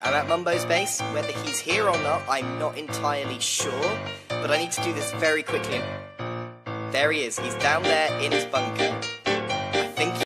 I'm at Mumbo's base. Whether he's here or not, I'm not entirely sure, but I need to do this very quickly. There he is. He's down there in his bunker. I think